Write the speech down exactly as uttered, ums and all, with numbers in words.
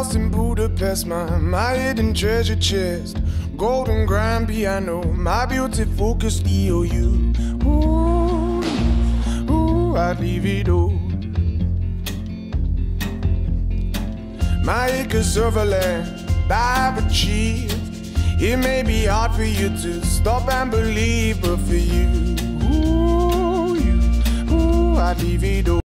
house in Budapest, my, my hidden treasure chest, golden grand piano, my beautiful Castillo. You, ooh, ooh, I'd leave it all. My acres of land I've achieved. It may be hard for you to stop and believe, but for you, ooh, you, ooh, I'd leave it all.